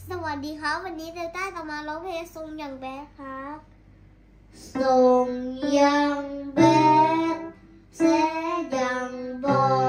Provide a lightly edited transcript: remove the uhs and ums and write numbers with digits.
สวัสดีครับวันนี้เดลต้าจะมาร้องเพลงทรงอย่างแบดครับทรงอย่างแบดแสอย่างบอ